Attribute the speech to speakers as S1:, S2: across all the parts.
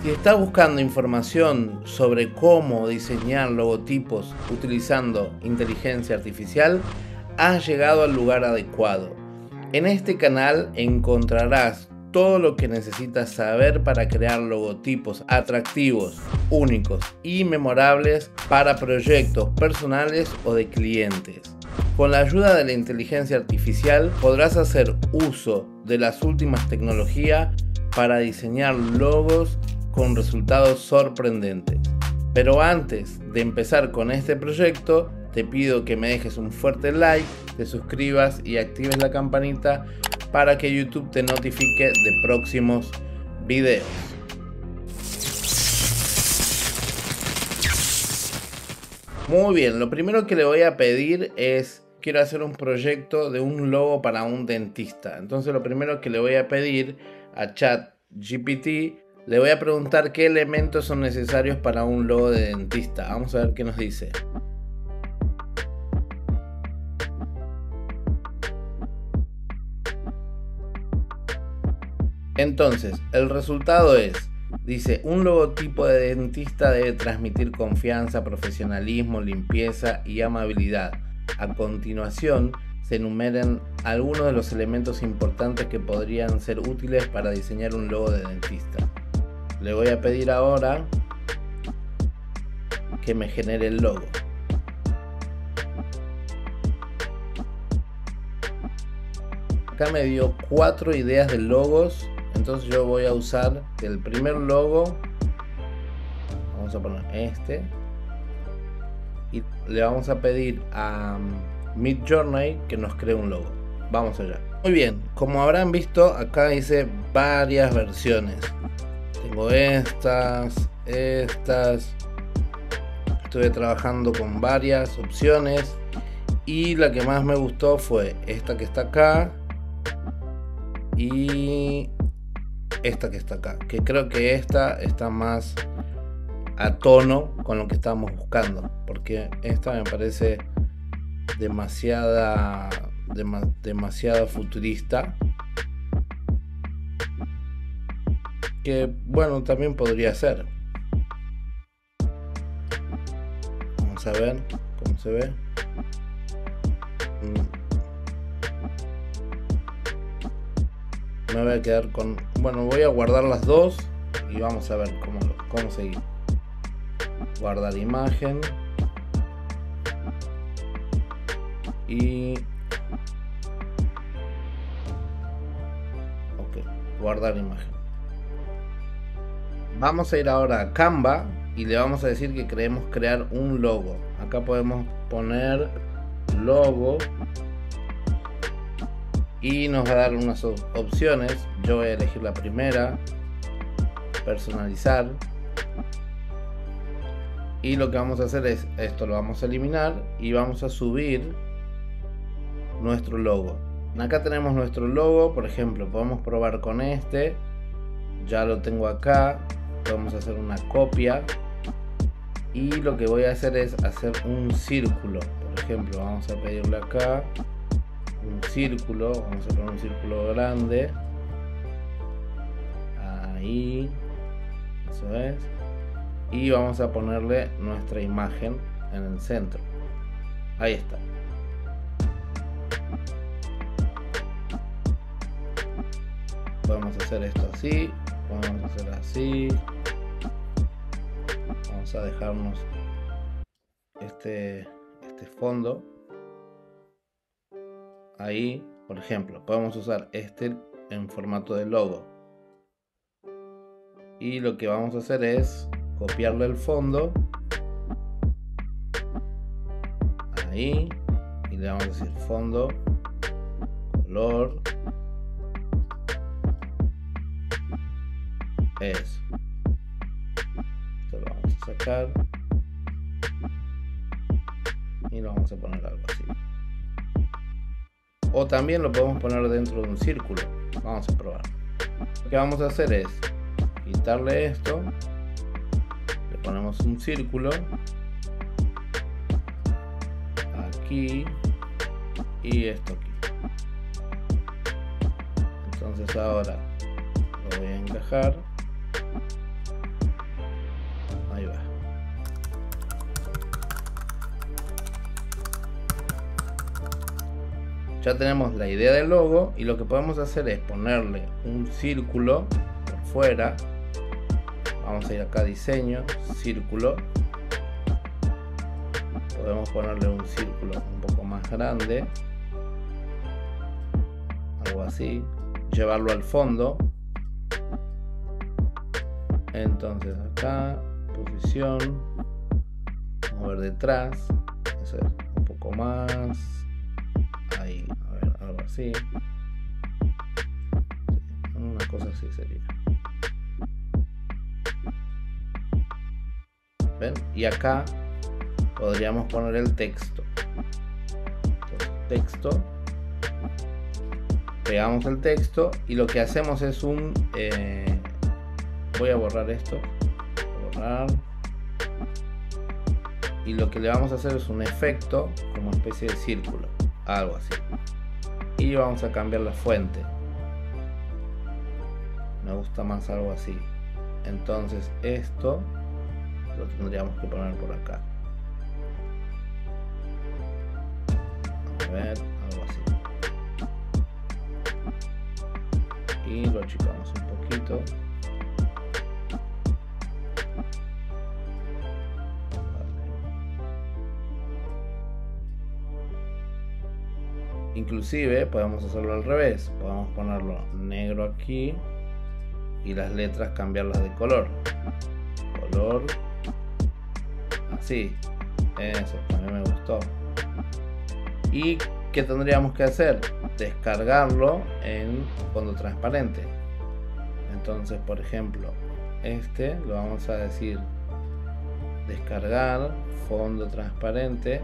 S1: Si estás buscando información sobre cómo diseñar logotipos utilizando inteligencia artificial, has llegado al lugar adecuado. En este canal encontrarás todo lo que necesitas saber para crear logotipos atractivos, únicos y memorables para proyectos personales o de clientes. Con la ayuda de la inteligencia artificial podrás hacer uso de las últimas tecnologías para diseñar logos con resultados sorprendentes. Pero antes de empezar con este proyecto, te pido que me dejes un fuerte like, te suscribas y actives la campanita para que YouTube te notifique de próximos videos. Muy bien, lo primero que le voy a pedir es, quiero hacer un proyecto de un logo para un dentista. Entonces lo primero que le voy a pedir a ChatGPT, le voy a preguntar qué elementos son necesarios para un logo de dentista. Vamos a ver qué nos dice. Entonces, el resultado es, dice, un logotipo de dentista debe transmitir confianza, profesionalismo, limpieza y amabilidad. A continuación, se enumeran algunos de los elementos importantes que podrían ser útiles para diseñar un logo de dentista. Le voy a pedir ahora que me genere el logo. Acá me dio 4 ideas de logos. Entonces yo voy a usar el primer logo, vamos a poner este, y le vamos a pedir a Midjourney que nos cree un logo. Vamos allá. Muy bien, como habrán visto, acá hice varias versiones. Tengo estas. Estuve trabajando con varias opciones y la que más me gustó fue esta que está acá y esta que está acá, que creo que esta está más a tono con lo que estamos buscando, porque esta me parece demasiada futurista, que bueno, también podría ser. Vamos a ver cómo se ve. Me voy a quedar con, bueno, voy a guardar las dos y vamos a ver cómo seguir. Guardar imagen y ok, guardar imagen. Vamos a ir ahora a Canva y le vamos a decir que queremos crear un logo. Acá podemos poner logo y nos va a dar unas opciones. Yo voy a elegir la primera, personalizar, y lo que vamos a hacer es esto, lo vamos a eliminar y vamos a subir nuestro logo. Acá tenemos nuestro logo, por ejemplo, podemos probar con este, ya lo tengo acá, podemos hacer una copia y lo que voy a hacer es hacer un círculo. Por ejemplo, vamos a pedirle acá un círculo, vamos a poner un círculo grande, ahí, eso es, y vamos a ponerle nuestra imagen en el centro, ahí está. Podemos hacer esto así, podemos hacer así, vamos a dejarnos este fondo. Ahí, por ejemplo, podemos usar este en formato de logo. Y lo que vamos a hacer es copiarle el fondo. Ahí. Y le vamos a decir fondo, color. Eso. Esto lo vamos a sacar. Y lo vamos a poner algo así. O también lo podemos poner dentro de un círculo. Vamos a probar. Lo que vamos a hacer es quitarle esto, le ponemos un círculo aquí y esto aquí. Entonces ahora lo voy a encajar Ya tenemos la idea del logo y lo que podemos hacer es ponerle un círculo por fuera. Vamos a ir acá a diseño, círculo. Podemos ponerle un círculo un poco más grande, algo así, llevarlo al fondo. Entonces acá, posición, mover detrás, hacer un poco más, ahí, a ver, algo así, una cosa así sería. ¿Ven? Y acá podríamos poner el texto. Entonces, texto, pegamos el texto y lo que hacemos es un voy a borrar esto, borrar, y lo que le vamos a hacer es un efecto como especie de círculo, algo así, y vamos a cambiar la fuente. Me gusta más algo así. Entonces esto lo tendríamos que poner por acá. A ver, algo así. Y lo achicamos un poquito. Inclusive podemos hacerlo al revés. Podemos ponerlo negro aquí y las letras cambiarlas de color. Color. Así. Eso también me gustó. ¿Y qué tendríamos que hacer? Descargarlo en fondo transparente. Entonces, por ejemplo, este lo vamos a decir descargar fondo transparente.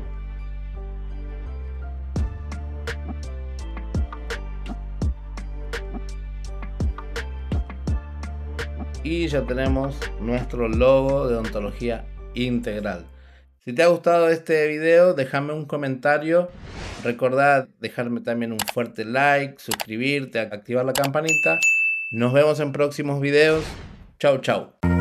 S1: Y ya tenemos nuestro logo de Odontología Integral. Si te ha gustado este video, déjame un comentario. Recordad dejarme también un fuerte like, suscribirte, activar la campanita. Nos vemos en próximos videos. Chau, chau.